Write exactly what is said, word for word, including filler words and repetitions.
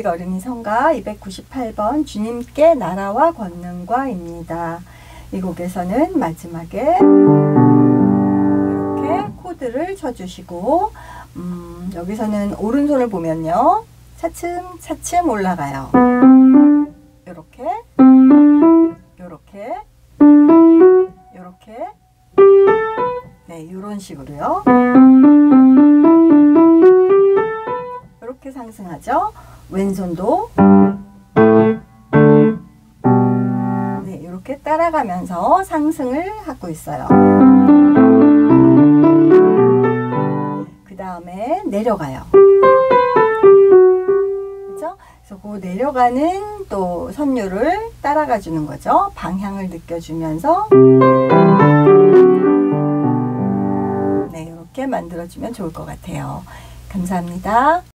다윗 어린이 성가 이백구십팔 번 주님께 나라와 권능과입니다. 이 곡에서는 마지막에 이렇게 코드를 쳐주시고 음, 여기서는 오른손을 보면요, 차츰 차츰 올라가요. 요렇게 요렇게 요렇게, 네, 요런 식으로요. 이렇게 상승하죠. 왼손도 네, 이렇게 따라가면서 상승을 하고 있어요. 그 다음에 내려가요. 그죠? 그래서 그 내려가는 또 선율을 따라가 주는 거죠. 방향을 느껴주면서 네, 이렇게 만들어주면 좋을 것 같아요. 감사합니다.